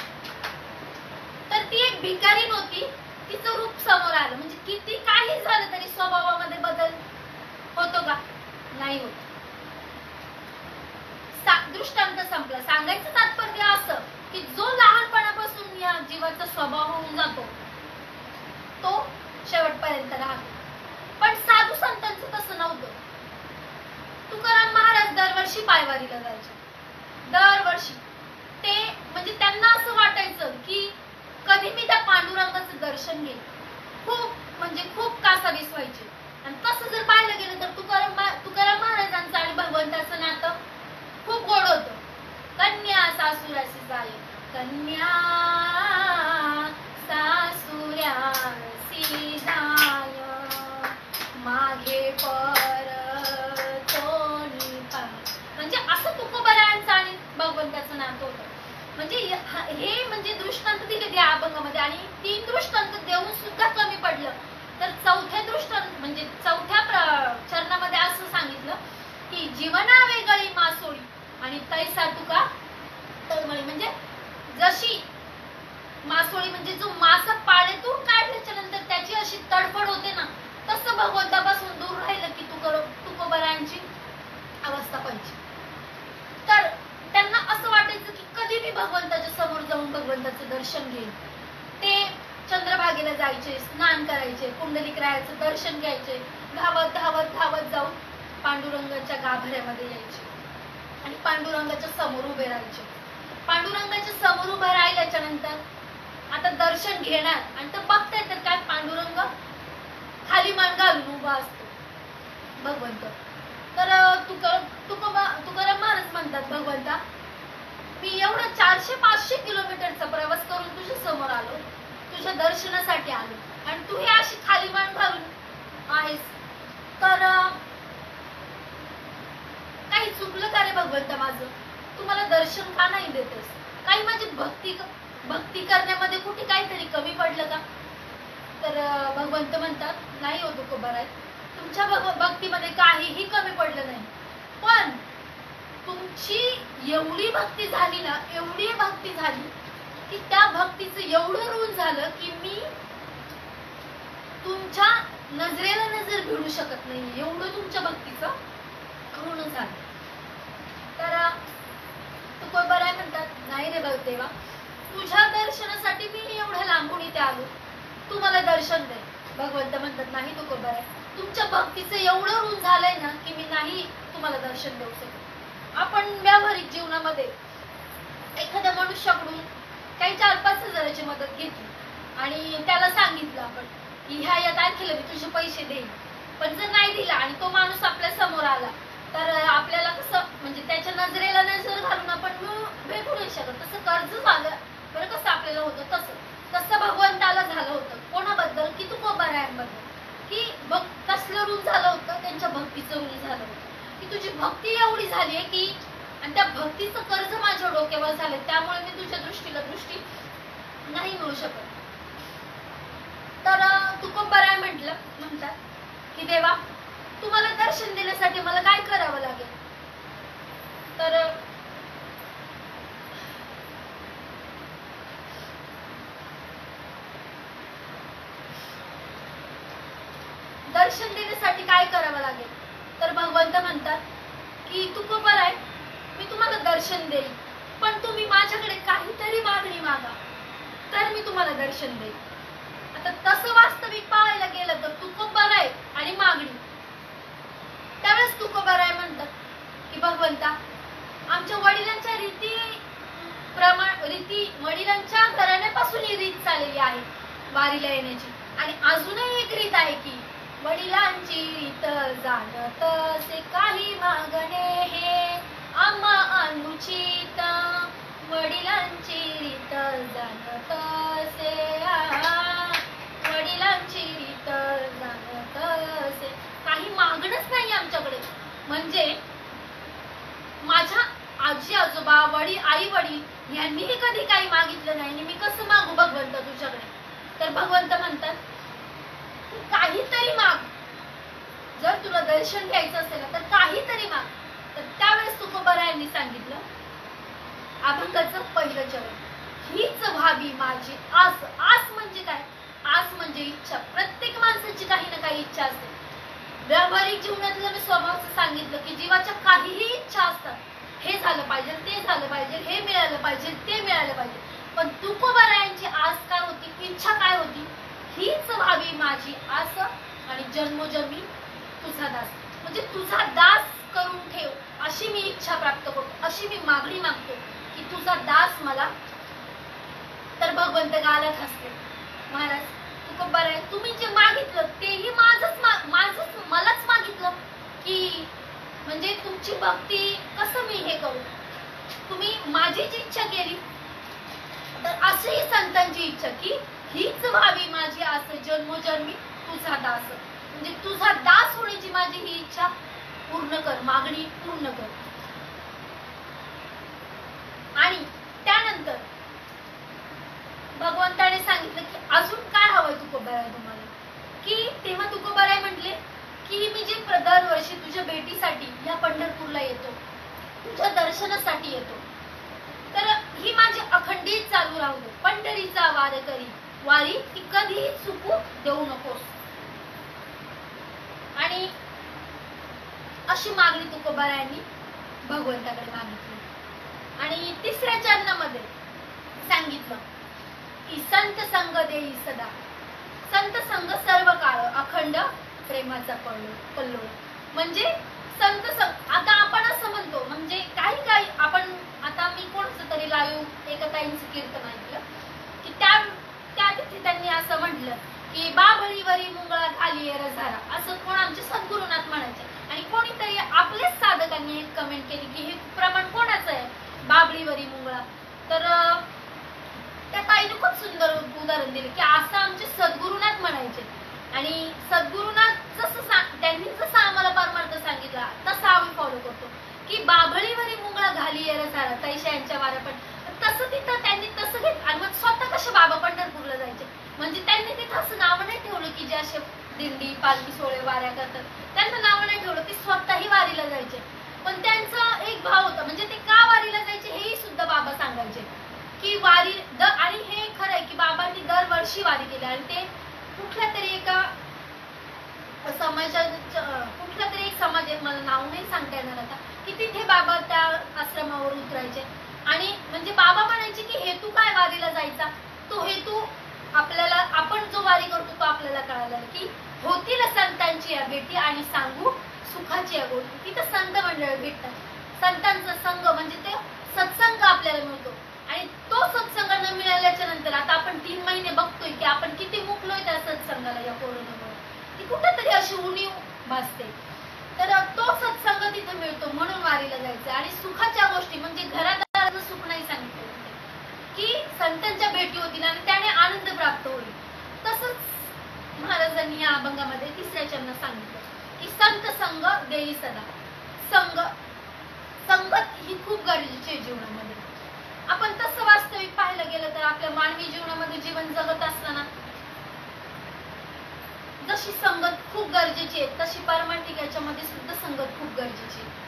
तर ती एक भिकारीण होती, तिचं रूप समोर आलं. म्हणजे किती काही झालं तरी स्वभावामध्ये बदल होतो का? नाही होत. दृष्टांत संपला. सांगायचं तात्पर्य असं की जो लहानपणापासून या जीवाचा स्वभाव होऊन जातो तो शेवटपर्यंत राहतो. पण साधू संतांचं तसं नव्हतं. तुकाराम महाराज दरवर्षी पायवारीला जायचे, दरवर्षी. ते म्हणजे त्यांना असं वाटायचं की कधी मी त्या पांडुरंगाचं दर्शन घेईन. खूप म्हणजे खूप कासावीस व्हायचे. आणि तसं जर पाहायला गेलं तर तुकाराम तुकाराम महाराजांचं आणि भगवंताचं नातं खूप गोड होतं. कन्या सासुराशी जाय, कन्या सासुराशी जाय, मागे परतोनी पाय. म्हणजे असं तुकोबरायांचं आणि भगवंताचं नातं होतं. म्हणजे हे म्हणजे दृष्टांत दिले त्या अभंगामध्ये. आणि तीन दृष्टांत देऊन सुद्धा कमी पडलं तर चौथ्या दृष्टांत म्हणजे चौथ्या चरणामध्ये असं सांगितलं की जीवना वेगळी मासोळी आणि तैसा तुका तळमळी. म्हणजे जशी मासोळी म्हणजे जो मास पाण्यातून काढल्याच्या नंतर त्याची अशी तडफड होते ना, तसं भगवंतापासून दूर राहिलं की तुकोबरायांची अवस्था पाहिजे. तर त्यांना असं वाटायचं की कधी मी भगवंताच्या समोर जाऊन भगवंताचं दर्शन घेईन. ते चंद्रभागेला जायचे, स्नान करायचे, पुंडलिकरायाचं दर्शन घ्यायचे, धावत धावत धावत जाऊन पांडुरंगाच्या गाभाऱ्यामध्ये यायचे आणि पांडुरंगाच्या समोर उभे राहायचे. पांडुरंगाच्या समोर उभे राहिल्याच्या नंतर आता दर्शन घेणार आणि तर बघताय तर काय पांडुरंग खाली मान घालून उभा असतो भगवंत. तर तुकाराम तुकाराम महाराज म्हणतात भगवंता मी एवढं चारशे पाचशे किलोमीटरचा प्रवास करून तुझ्या समोर आलो, तुझ्या दर्शनासाठी आलो आणि तू हे अशी खाली मान घालून आहेस, तर काही चुकलं का रे भगवंता माझं? तू मला दर्शन का नाही देतेस? काही माझी भक्ती भक्ती करण्यामध्ये कुठे काहीतरी कमी पडलं का? तर भगवंत म्हणतात, नाही हो तुकोबाराय, तुमच्या भक्तीमध्ये काहीही कमी पडलं नाही, पण तुमची एवढी भक्ती झाली ना, एवढी भक्ती झाली की त्या भक्तीचं एवढं ऋण झालं की मी तुमच्या नजरेला नजर भिडू शकत नाही, एवढं तुमच्या भक्तीचं ऋण झालं. तर तुकोबाराय म्हणतात, नाही रे भक्तेवा, तुझ्या दर्शनासाठी मी एवढ्या लांबून इथे आलो, तू मला दर्शन दे. भगवंत म्हणतात, नाही तुकोबाराय, तुमच्या भक्तीचं एवढं ऋण झालंय ना की मी नाही तुम्हाला दर्शन देऊ शकत. आपण व्यावहारिक जीवनामध्ये एखाद्या मनुष्याकडून काही चार पाच हजाराची मदत घेतली आणि त्याला सांगितलं आपण की ह्या या तारखेला मी तुझे पैसे देईन, पण जर नाही दिला आणि तो माणूस आपल्या समोर आला तर आपल्याला कसं, म्हणजे त्याच्या नजरेला नजर घालून आपण भेटू नाही शकत. तसं कर्ज झालं बरं, कसं आपल्याला होतं तसं तसं भगवंताला झालं होतं. कोणाबद्दल? की तुकोबारायांबद्दल. की बघ कसलं ऋण झालं होतं, त्यांच्या भक्तीचं ऋण झालं होतं की तुझी भक्ती एवढी झाली आहे की, आणि त्या भक्तीचं कर्ज माझ्या डोक्यावर झालं, त्यामुळे मी तुझ्या दृष्टीला दृष्टी नाही मिळू शकत. तर तुकोबाराय म्हटलं म्हणतात की देवा, तुम्हाला दर्शन देण्यासाठी मला काय करावं लागेल? तर दर्शन देण्यासाठी काय करावं लागेल? तर भगवंत म्हणतात की तुकोबाराय, मी तुम्हाला दर्शन देईन, पण तुम्ही माझ्याकडे काहीतरी मागणी मागा, तर मी तुम्हाला दर्शन देईन. आता तसं वास्तविक पाहायला गेलं तर तुकोबाराय आणि मागणी, त्यावेळेस तुकोबाराय म्हणतात की भगवंता, आमच्या वडिलांच्या रीती प्रमाण रीती वडिलांच्या घराण्यापासून ही रीत चाललेली आहे वारीला येण्याची, आणि अजूनही एक रीत आहे की वडिलांची रीत जाणत से काही मागणे हे आम्हा अनुचित, वडिलांची रीत जाणत से, वडिलांची रीत जाणत से, काही मागणंच नाही आमच्याकडे. म्हणजे माझ्या आजी आजोबा, वडील, आई वडील यांनीही कधी काही मागितलं नाही आणि मी कसं मागू भगवंत तुझ्याकडे? तर भगवंत म्हणतात, काहीतरी माग, जर तुला दर्शन घ्यायचं असेल तर काहीतरी माग. तर त्यावेळेस तुकोबारायांनी सांगितलं, अभंगाचं पहिलं चरण, हीच व्हावी माझी आस. आस म्हणजे काय? आस म्हणजे इच्छा. प्रत्येक माणसाची काही ना काही इच्छा असते. व्यावहारिक जीवनातलं मी स्वभावाचं सांगितलं की जीवाच्या काहीही इच्छा असतात, हे झालं पाहिजे, ते झालं पाहिजे, हे मिळालं पाहिजे, ते मिळालं पाहिजे. पण तुकोबारायांची आस काय होती, इच्छा काय होती? हीच व्हावी माझी आस आणि जन्मोजन्मी तुझा दास. म्हणजे तुझा दास करून ठेव, अशी मी इच्छा प्राप्त करतो, अशी मी मागणी मागतो की तुझा दास मला. तर भगवंत गालात हसले, महाराज तुकोबाराय, तुम्ही जे मागितलं तेही माझंच माझंच मलाच मागितलं की, म्हणजे तुमची भक्ती कसं मी हे करू? तुम्ही माझीच इच्छा केली. तर अशीही संतांची इच्छा की हीच व्हावी माझी आस जन्मोजन्मी तुझा दास. म्हणजे तुझा दास होण्याची माझी ही इच्छा पूर्ण कर, मागणी पूर्ण कर. आणि त्यानंतर भगवंताने सांगितलं की अजून काय हवंय तुकोबाराय तुम्हाला? की तेव्हा तुकोबाराय म्हटले की मी जे दरवर्षी तुझ्या भेटीसाठी या पंढरपूरला येतो, तुझ्या दर्शनासाठी येतो, तर ही माझी अखंडित चालू राहू दे. पंढरीचा वारकरी वारी ती कधीही चुकू देऊ नकोस. आणि अशी मागणी तुकोबारायांनी भगवंताकडे मागितली. आणि तिसऱ्या चरणामध्ये सांगितलं की संत संग देई सदा, संत संग सर्व काळ अखंड प्रेमाचा कल्लोळ. म्हणजे संत संग, आता आपण असं म्हणतो, म्हणजे काही काही आपण, आता मी कोणाचं तरी लाईव्ह एका ताईंचं कीर्तन ऐकलं की त्या त्या तिथे त्यांनी असं म्हटलं की बाभळीवरी मुंगळा घालिये रझारा, असं कोण आमचे सद्गुरुनाथ म्हणायचे. आणि कोणीतरी आपलेच साधकांनी एक कमेंट केली की हे प्रमाण कोणाचं आहे, बाभळीवरी मुंगळा. तर त्या ताईने खूप सुंदर उदाहरण दिले की असं आमचे सद्गुरुनाथ म्हणायचे. आणि सद्गुरुनाथ जसं त्यांनी जसं आम्हाला परमार्थ सांगितला तसं आम्ही फॉलो करतो की बाभळीवरी मुंगळा घालिये रझारा, तैशा यांच्या वारा. पण तसं तिथं त्यांनी तसं घेत आणि मग स्वतः कसे बाबा पंढरपूरला जायचे म्हणजे त्यांनी तिथं असं नाव नाही ठेवलं की जे असे दिंडी पालखी सोहळे वाऱ्या करतात त्यांना नाव नाही ठेवलं, ते स्वतःही वारीला जायचे. पण त्यांचा एक भाव होता, म्हणजे ते का वारीला जायचे हेही सुद्धा बाबा सांगायचे की वारी द आणि हे खरं आहे की बाबांनी दरवर्षी वारी केली आणि ते कुठल्या तरी एका समाजाच्या कुठला तरी एक समाज आहे, मला नाव नाही सांगता येणार आता, की तिथे बाबा त्या आश्रमावर उतरायचे आणि म्हणजे बाबा म्हणायचे की हेतू काय वारीला जायचा, तो हेतू आपल्याला आपण जो वारी करतो तो आपल्याला कळाला की होतील संतांची या भेटी आणि सांगू सुखाची या गोष्टी. तिथं संत मंडळ भेटतात, संतांचा संघ म्हणजे ते सत्संग आपल्याला मिळतो आणि तो सत्संग न मिळाल्याच्या नंतर आता आपण तीन महिने बघतोय की आपण किती मुकलोय त्या सत्संगाला या कोरोनामुळे, ती कुठेतरी अशी उणीव भासते. तर तो सत्संग तिथे मिळतो म्हणून वारीला जायचं. आणि सुखाच्या गोष्टी म्हणजे घरादाराचं सुख नाही सांगितलं की संतांच्या भेटी होतील आणि त्याने आनंद प्राप्त होईल. तसंच महाराजांनी या अभंगामध्ये तिसऱ्या चरणात सांगितलं की संत संग देई सदा. संग संगत ही खूप गरजेची आहे जीवनामध्ये. आपण तसं वास्तविक पाहायला गेलं तर आपल्या मानवी जीवनामध्ये जीवन जगत असताना जशी संगत खूप गरजेची आहे तशी पारमार्थिक याच्यामध्ये सुद्धा संगत खूप गरजेची आहे.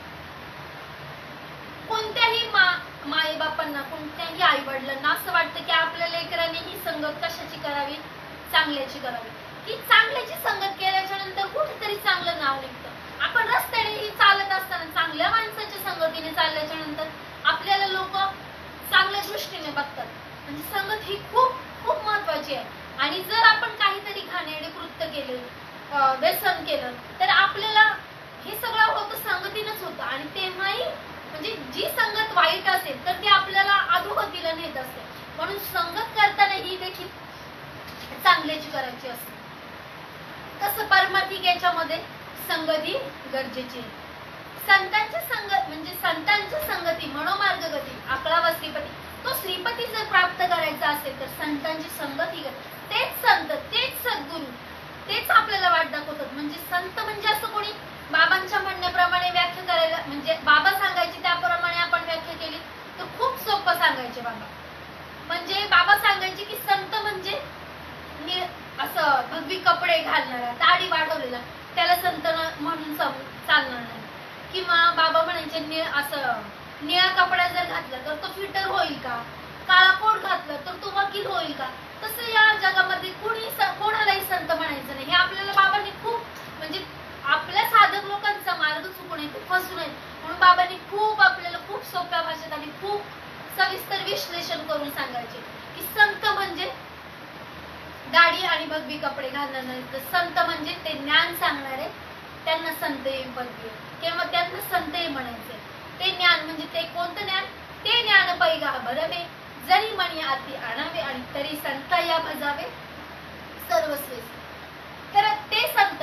कोणत्याही मा माई बापांना कोणत्याही आई वडिलांना असं वाटतं की आपल्या लेकरांनी ही संगत कशाची करावी, चांगल्याची करावी. की चांगल्याची संगत केल्याच्या नंतर कुठेतरी चांगलं नाव निघतं. आपण रस्त्याने चालत असताना चांगल्या माणसाच्या संगतीने चालल्याच्या नंतर आपल्याला लोक चांगल्या दृष्टीने बघतात. म्हणजे संगत ही खूप खूप महत्वाची आहे. आणि जर आपण काहीतरी घाणेरडे कृत्य केले, व्यसन केलं तर आपल्याला हे सगळं होतं संगतीनंच होतं आणि तेव्हाही म्हणजे जी संगत वाईट असेल तर ती आपल्याला अधोगतीला नेत असते. म्हणून संगत करताना ही देखील चांगल्याची करायची असते. तसं पारमार्थिक याच्यामध्ये संगती गरजेची आहे. संतांची संगत म्हणजे संतांची संगती मनोमार्ग गती आकळा व श्रीपती. तो श्रीपती जर प्राप्त करायचा असेल तर संतांची संगती तेच संत तेच सद्गुरू तेच आपल्याला वाट दाखवतात. म्हणजे संत म्हणजे असं कोणी बाबांच्या म्हणण्याप्रमाणे व्याख्या करायला म्हणजे बाबा सांगायचे त्याप्रमाणे आपण व्याख्या केली तर खूप सोपं सांगायचे बाबा. म्हणजे बाबा सांगायचे की संत म्हणजे असं भगवी कपडे घालणारा दाढी वाढवलेला त्याला संत म्हणून चालणार नाही. किंवा बाबा म्हणायचे निळ असं निळा कपडा जर घातला तर तो फिटर होईल का, काळा कोट घातला तर तो वकील होईल का. तसं या जगामध्ये कोणी कोणालाही संत म्हणायचं नाही. हे आपल्याला बाबांनी खूप म्हणजे आपल्या साधक लोकांचा मार्ग चुकू नये फसू नये म्हणून बाबांनी खूप आपल्याला खूप सोप्या भाषेत आणि खूप सविस्तर विश्लेषण करून सांगायचे की संत म्हणजे दाढी आणि भगवी कपडे घालणार नाही, तर संत म्हणजे ते ज्ञान सांगणारे त्यांना संत पदवी किंवा त्यांना संतही म्हणायचे. ते ज्ञान म्हणजे ते कोणतं ज्ञान, ते ज्ञान पैगा भरवे जरी मणी आती आणावे आणि तरी संत या भजावे सर्वस्वी. तर ते संत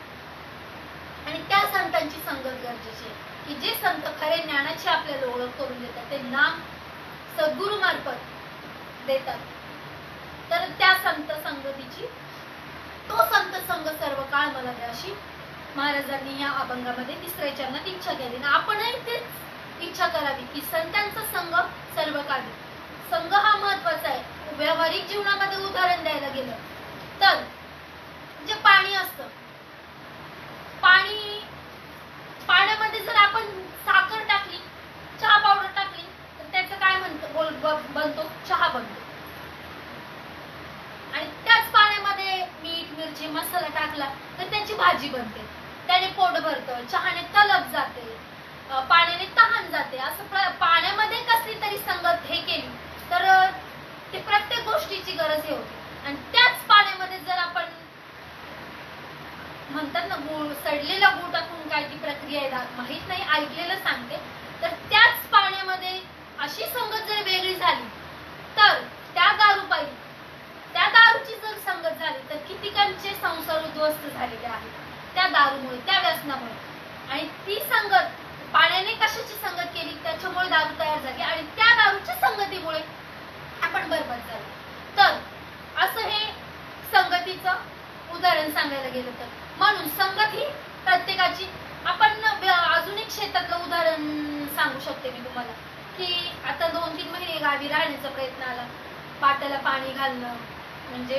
आणि त्या संतांची संगत गरजेची आहे की जे संत खरे ज्ञानाची आपल्याला ओळख करून देतात, ते नाम सद्गुरु मार्फत देतात. तर त्या संत संगतीची तो संत संग सर्व काळ मला द्या अशी महाराजांनी या अभंगामध्ये तिसऱ्या चरणात इच्छा केली. ना आपणही तेच इच्छा करावी की संतांचा संग सर्व काळ. संघ हा महत्वाचा आहे. व्यावहारिक जीवनामध्ये उदाहरण द्यायला गेलं तर जे पाणी असतं, पाणी पाण्यामध्ये जर आपण साखर टाकली, चहा पावडर टाकली तर त्याचं काय म्हणतो बनतो, चहा बनतो. आणि त्याच पाण्यामध्ये मीठ मिरची मसाला टाकला तर त्याची भाजी बनते, त्याने पोट भरतं, चहाने तलप जाते, पाण्याने तहान जाते. असं पाण्यामध्ये कसली तरी संगत हे केली तर ते प्रत्येक गोष्टीची गरज हे होती. आणि त्याच पाण्यामध्ये जर आपण म्हणतात ना गुळ, सडलेला गुळ टाकून काय ती प्रक्रिया आहे माहित नाही, ऐकलेलं सांगते, तर त्याच पाण्यामध्ये अशी संगत जर वेगळी झाली तर त्या दारूपायी त्या दारूची जर संगत झाली तर कितीकांचे संसार उद्ध्वस्त झालेले आहेत त्या दारूमुळे, त्या व्यसनामुळे. आणि ती संगत पाण्याने कशाची संगत केली त्याच्यामुळे दारू तयार झाली आणि त्या दारूच्या संगतीमुळे आपण बरबाद झालो. तर असं हे संगतीचं उदाहरण सांगायला गेलं तर म्हणून संगत ही प्रत्येकाची. आपण अजून एक शेतातलं उदाहरण सांगू शकते मी तुम्हाला की आता दोन तीन महिने गावी राहण्याचा प्रयत्न आला, पाटाला पाणी घालणं म्हणजे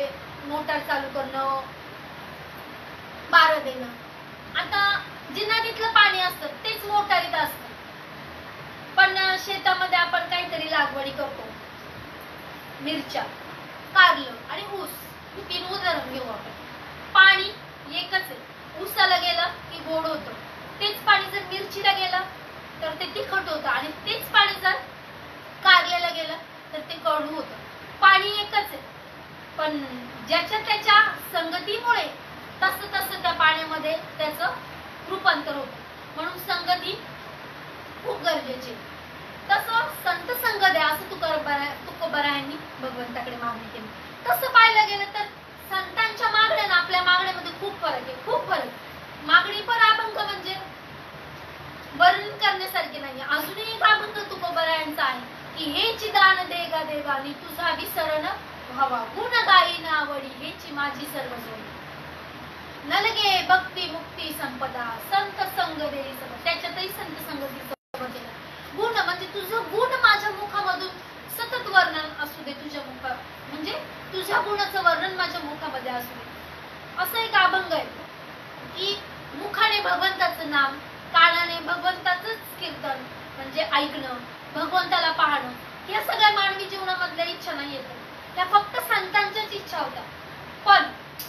मोटार चालू करणं, बारं देणं. आता जे नदीतलं पाणी असतं तेच मोटारीत असतं, पण शेतामध्ये आपण काहीतरी लागवडी करतो, मिरच्या, कारलं आणि ऊस, ही तीन उदाहरण घेऊ आपण. पाणी एकच आहे, ऊसाला गेलं की गोड होतं, तेच पाणी जर मिरचीला गेलं तर ते तिखट होतं, आणि तेच पाणी जर कारल्याला गेलं तर ते कडू होतं. पाणी एकच आहे, पण ज्याच्या त्याच्या संगतीमुळे तसं तसं त्या पाण्यामध्ये त्याचं रूपांतर होतं. म्हणून संगती खूप गरजेची. तसं संत संगत आहे असं तुकोबारायांनी भगवंताकडे मागणी केली. तसं पाहायला गेलं तर संतांच्या मागण्या ना आपल्या मागण्यामध्ये खूप फरक आहे, खूप फरक. मागणी पर अभंग म्हणजे वर्णन करण्यासारखे नाही. अजूनही एक अभंग तुकोबारायांचा आहे की हेची दान देगा देवानी तुझा विसरण व्हावा, गुण गायी आवडी हेची माझी सर्व जोडी, नलगे भक्ती मुक्ती संपदा संत संग देई सब. त्याच्यातही संत संगतीचा गुण म्हणजे तुझं गुण माझ्या मुखामधून सतत वर्णन असू दे, तुझ्या मुखा म्हणजे तुझ्या गुणाचं वर्णन माझ्या मुखामध्ये असू दे. असं एक अभंग आहे की मुखाने भगवंताचं नाम, कानाने भगवंताचंच कीर्तन म्हणजे ऐकणं, भगवंताला पाहणं, या सगळ्या मानवी जीवनामधल्या इच्छा नाही येत, त्या फक्त संतांच्याच इच्छा होत्या. पण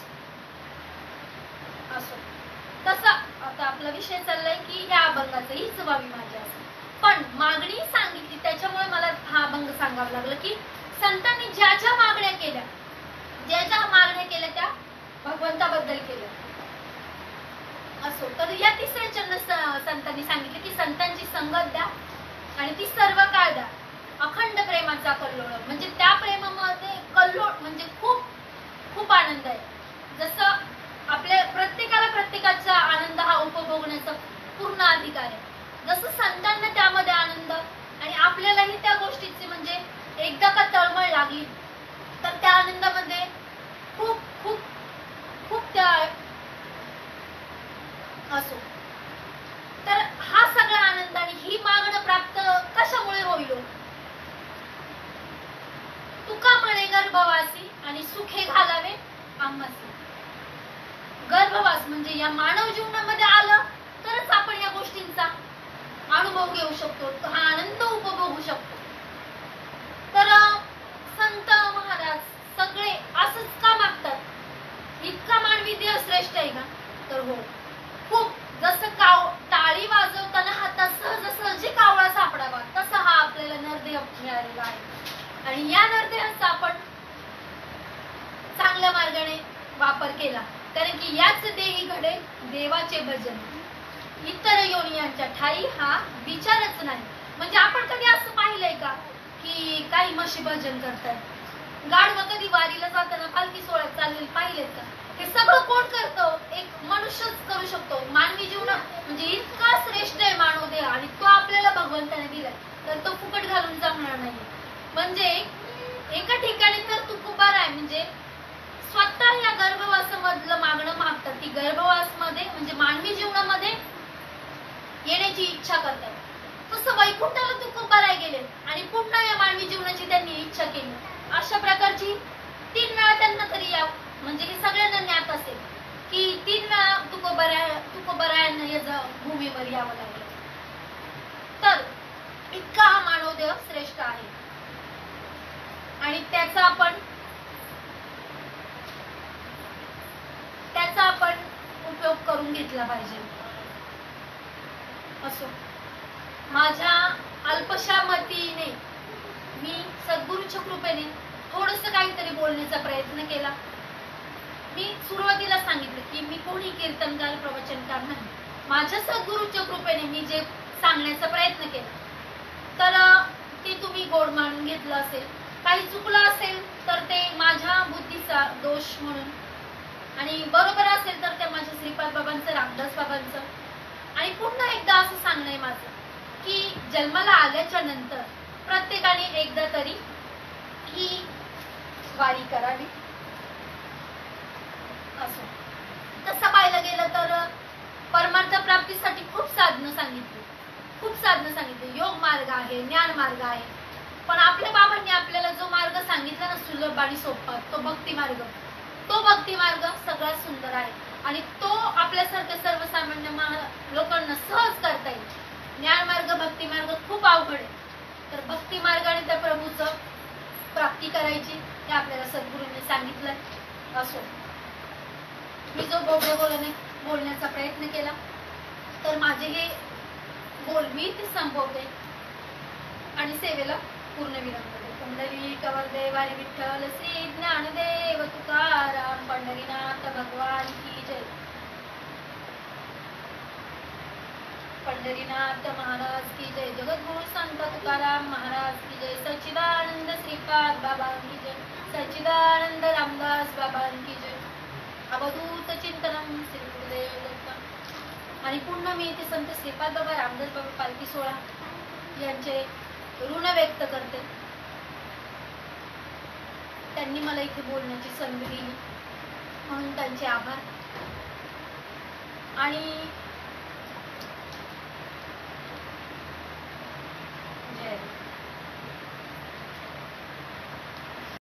असो तसा आता आपला विषय चाललाय की ह्या अभंगाचं हीच व्हावी माझी असं. पण मागणी सांगितली त्याच्यामुळे मला हा अभंग सांगावं लागलं की संतांनी ज्या ज्या मागण्या केल्या, ज्या ज्या मागण्या केल्या त्या भगवंताबद्दल केल्या. असो तर या तिसऱ्या चरण संतांनी सांगितले की संतांची संगत द्या आणि ती सर्व काळ द्या, अखंड प्रेमाचा कल्लोळ. म्हणजे त्या प्रेमामध्ये कल्लोळ म्हणजे खूप खूप आनंद आहे. जसं आपल्या प्रत्येकाला प्रत्येकाचा आनंद हा उपभोगण्याचा पूर्ण अधिकार आहे, जसं संतांना त्यामध्ये आनंद आणि आपल्यालाही त्या गोष्टीची म्हणजे एकदा का तळमळ लागली तर त्या आनंदामध्ये खूप खूप खूप त्या असो. तर हा सगळा आनंद आणि ही मागणं प्राप्त कशामुळे होईल? तुका म्हणे गर्भवासी आणि सुखे घालावे आम्हासी. गर्भवास म्हणजे या मानव जीवनामध्ये आलं तरच आपण या गोष्टींचा अनुभव घेऊ शकतो, हा आनंद उपभोगू शकतो. तर संत महाराज सगळे असंच का मागतात? इतका मानवी देह श्रेष्ठ आहे का? तर हो, खूप. जसं काव टाळी वाजवताना हातात सहज सहजी कावळा सापडावा तसा हा आपल्याला नरदेह मिळालेला आहे, आणि या नरदेहाचा आपण चांगल्या मार्गाने वापर केला, कारण की याच देही घडे देवाचे भजन, इतर योनियांच्या ठाई हा विचारच नाही. म्हणजे आपण कधी असं पाहिलंय का की काही म्हशी भजन करतात, गाढव कधी वारीला जाताना पालखी सोहळ्यात चाललेले पाहिलेत का? हे सगळं कोण करतं? एक मनुष्यच करू शकतो. मानवी जीवनात म्हणजे इतका श्रेष्ठ आहे मानव देह आणि तो आपल्याला भगवंताने दिलाय, तर तो फुकट घालून जमणार नाही. म्हणजे एका ठिकाणी तर तुकोबाराय म्हणजे स्वतः या गर्भवासामधलं मागणं मागतात की गर्भवासमध्ये म्हणजे मानवी जीवनामध्ये येण्याची इच्छा करतात. तसं वैकुंठाला तुकोबाराय गेले आणि पुन्हा या मानवी जीवनाची त्यांनी इच्छा केली. अशा प्रकारची तीन वेळा त्यांना तरी या म्हणजे हे सगळ्यांना ज्ञात असेल की तीन वेळा तुकोबाराय तुकोबारायांना या भूमीवर यावं लागलं. तर इतका हा मानवदेह श्रेष्ठ आहे आणि त्याचा आपण त्याचा आपण उपयोग करून घेतला पाहिजे. असो, माझ्या अल्पशा मतीने मी सद्गुरूच्या कृपेने थोडंसं काहीतरी बोलण्याचा प्रयत्न केला. मी सुरुवातीला सांगितलं की मी कोणी कीर्तनकार प्रवचनकार नाही, माझ्या सद्गुरूच्या कृपेने मी जे सांगण्याचा प्रयत्न केला तर ते तुम्ही गोड मानून घेतलं असेल. काही चुकलं असेल तर ते माझ्या बुद्धीचा दोष म्हणून, आणि बरोबर असेल तर ते माझ्या श्रीपाद बाबांचं, रामदास बाबांचं. आणि पुन्हा एकदा असं सांगणं आहे माझं की जन्माला आल्याच्या नंतर प्रत्येकाने एकदा तरी ही वारी करावी. असो, तसं पाहायला गेलं तर परमार्थ प्राप्तीसाठी खूप साधनं सांगितली, खूप साधनं सांगितली. योग मार्ग आहे, ज्ञान मार्ग आहे, पण आपल्या बाबांनी आपल्याला जो मार्ग सांगितला ना सुलभ आणि सोपा, तो भक्ती मार्ग. तो भक्ती मार्ग सगळ्यात सुंदर आहे आणि तो आपल्यासारख्या सर्वसामान्य लोकांना सहज करता येईल. ज्ञानमार्ग भक्ती मार्ग खूप अवघड आहे. तर भक्ती मार्गाने त्या प्रभूचं प्राप्ती करायची हे आपल्याला सद्गुरूंनी सांगितलंय. असो, मी जो बोबडे बोलणे बोलण्याचा प्रयत्न केला तर माझे हे बोल मी ते संपवते आणि सेवेला पूर्ण विराम करते. पंढरीक वरदेव हरी विठ्ठल श्री ज्ञानदेव तुकाराम पंढरीनाथ भगवान की जय. पंढरीनाथ महाराज की जय. जगद्गुरु संत तुकाराम महाराज की जय. सच्चिदानंद श्रीपाद बाबा की जय. सच्चिदानंद रामदास बाबा की जय. अवधूत चिंतनम श्री गुरुदेव दत्त. आणि पुन्हा मी इथे संत श्रीपाद बाबा रामदास बाबा पालखी सोहळा यांचे ऋण व्यक्त करते. त्यांनी मला इथे बोलण्याची संधी दिली म्हणून त्यांचे आभार. आणि